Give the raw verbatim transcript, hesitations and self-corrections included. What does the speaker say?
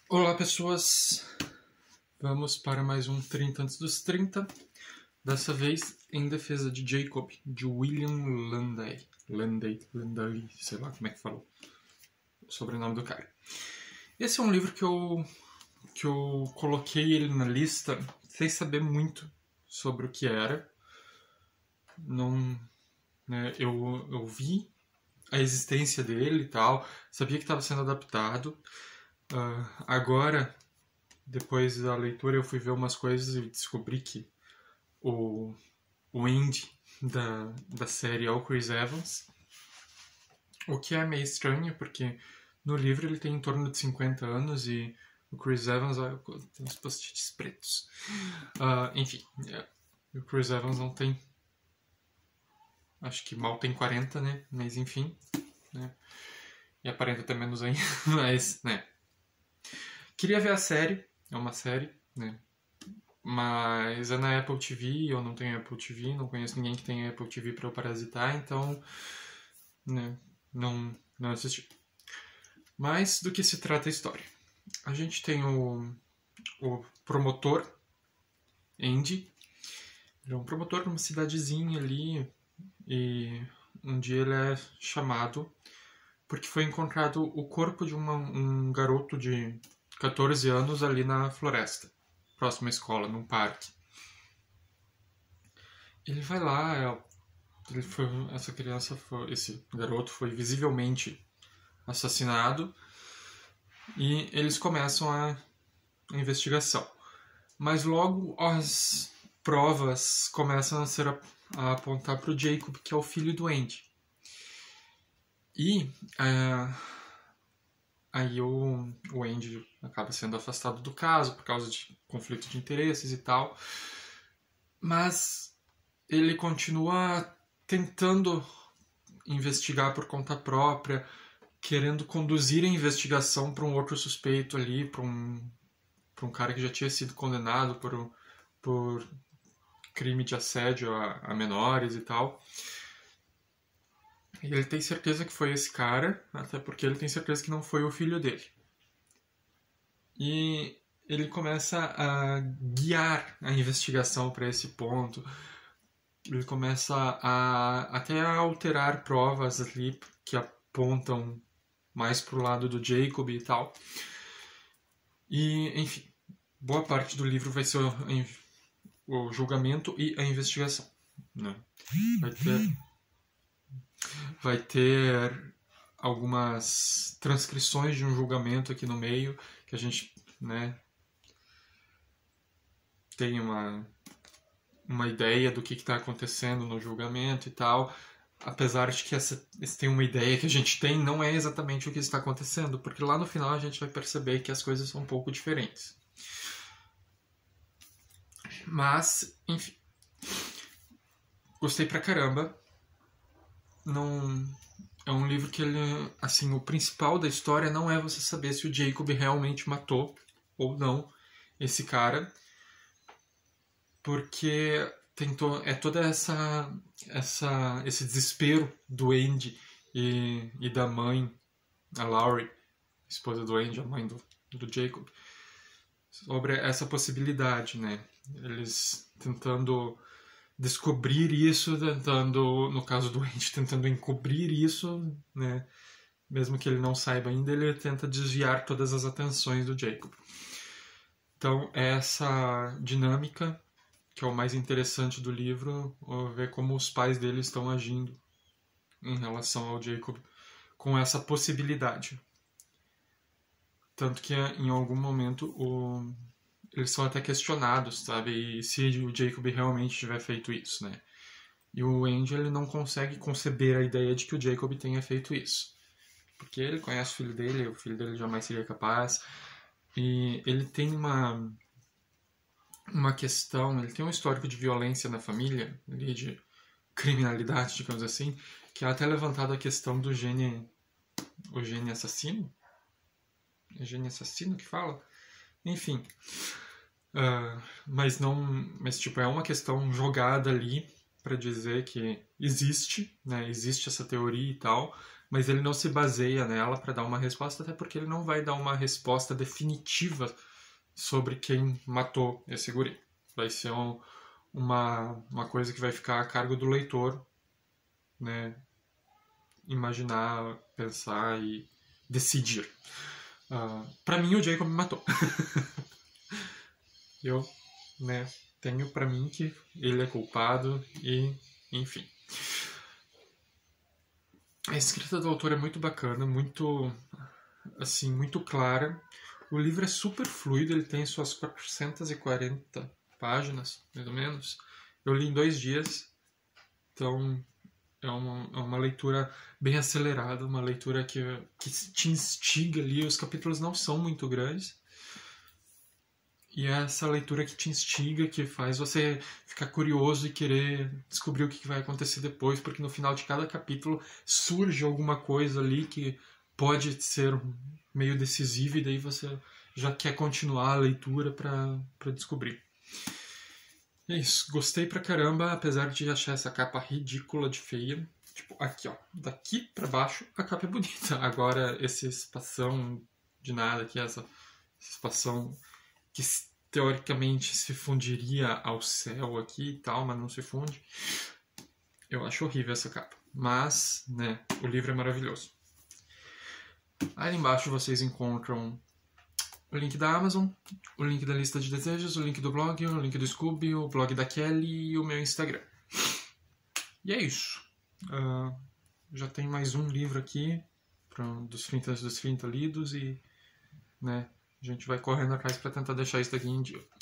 Olá, pessoas! Vamos para mais um trinta antes dos trinta. Dessa vez em defesa de Jacob, de William Landay. Landay, Landay, sei lá como é que falou o sobrenome do cara. Esse é um livro que eu, que eu coloquei ele na lista sem saber muito sobre o que era. Não, né, eu, eu vi a existência dele e tal, sabia que estava sendo adaptado. Uh, agora, depois da leitura, eu fui ver umas coisas e descobri que o, o Andy da, da série é o Chris Evans, o que é meio estranho, porque no livro ele tem em torno de cinquenta anos e o Chris Evans ó, tem uns post-its pretos. Uh, enfim, é, o Chris Evans não tem... Acho que mal tem quarenta, né? Mas enfim, né? E aparenta até menos ainda, mas, né? Queria ver a série, é uma série, né? Mas é na Apple T V, eu não tenho Apple T V, não conheço ninguém que tenha Apple T V para eu parasitar, então, né, não, não assisti. Mas do que se trata a história? A gente tem o, o promotor, Andy. Ele é um promotor numa cidadezinha ali, e um dia ele é chamado porque foi encontrado o corpo de uma, um garoto de catorze anos ali na floresta, próxima à escola, num parque. Ele vai lá, ele foi, essa criança, foi, esse garoto foi visivelmente assassinado e eles começam a, a investigação. Mas logo as provas começam a ser a, a apontar para o Jacob, que é o filho do Andy. E é, aí o, o Andy acaba sendo afastado do caso por causa de conflito de interesses e tal. Mas ele continua tentando investigar por conta própria, querendo conduzir a investigação para um outro suspeito ali, para um, para um cara que já tinha sido condenado por, por crime de assédio a, a menores e tal. E ele tem certeza que foi esse cara, até porque ele tem certeza que não foi o filho dele. E ele começa a guiar a investigação para esse ponto. Ele começa a até a alterar provas ali que apontam mais pro lado do Jacob e tal. E, enfim, boa parte do livro vai ser o, o julgamento e a investigação, né? Vai ter, vai ter algumas transcrições de um julgamento aqui no meio, que a gente, né, tem uma, uma ideia do que está acontecendo no julgamento e tal. Apesar de que essa, esse tem uma ideia que a gente tem, não é exatamente o que está acontecendo, porque lá no final a gente vai perceber que as coisas são um pouco diferentes. Mas, enfim, gostei pra caramba. Não, é um livro que ele, assim, o principal da história não é você saber se o Jacob realmente matou ou não esse cara, porque tem to, é toda essa, essa esse desespero do Andy e, e da mãe, a Laurie, esposa do Andy, a mãe do, do Jacob, sobre essa possibilidade, né? Eles tentando descobrir isso, tentando, no caso do Andy, tentando encobrir isso, né? Mesmo que ele não saiba ainda, ele tenta desviar todas as atenções do Jacob. Então, essa dinâmica que é o mais interessante do livro, ver como os pais dele estão agindo em relação ao Jacob com essa possibilidade. Tanto que em algum momento o... eles são até questionados, sabe? E se o Jacob realmente tiver feito isso, né? E o Andy, ele não consegue conceber a ideia de que o Jacob tenha feito isso. Porque ele conhece o filho dele, o filho dele jamais seria capaz. E ele tem uma... uma questão, ele tem um histórico de violência na família, de criminalidade, digamos assim, que é até levantado a questão do gene, o gene assassino, é gene assassino que fala? Enfim, uh, mas não, mas tipo, é uma questão jogada ali para dizer que existe, né, existe essa teoria e tal, mas ele não se baseia nela para dar uma resposta, até porque ele não vai dar uma resposta definitiva sobre quem matou esse guri. Vai ser um, uma, uma coisa que vai ficar a cargo do leitor, né, imaginar, pensar e decidir. Uh, para mim, o Jacob me matou. Eu, né, tenho para mim que ele é culpado e, enfim. A escrita do autor é muito bacana, muito, assim, muito clara. O livro é super fluido, ele tem suas quatrocentas e quarenta páginas, mais ou menos. Eu li em dois dias, então é uma, é uma leitura bem acelerada, uma leitura que, que te instiga ali. Os capítulos não são muito grandes, e é essa leitura que te instiga, que faz você ficar curioso e querer descobrir o que vai acontecer depois, porque no final de cada capítulo surge alguma coisa ali que pode ser meio decisiva, e daí você já quer continuar a leitura para descobrir. É isso, gostei pra caramba, apesar de achar essa capa ridícula de feia. Tipo, aqui ó, daqui pra baixo a capa é bonita. Agora esse espação de nada aqui, essa, esse espação que teoricamente se fundiria ao céu aqui e tal, mas não se funde. Eu acho horrível essa capa. Mas, né, o livro é maravilhoso. Aí embaixo vocês encontram o link da Amazon, o link da lista de desejos, o link do blog, o link do Scooby, o blog da Kelly e o meu Instagram. E é isso. Uh, já tem mais um livro aqui pra, dos trinta dos trinta lidos e, né, a gente vai correndo atrás para tentar deixar isso daqui em dia.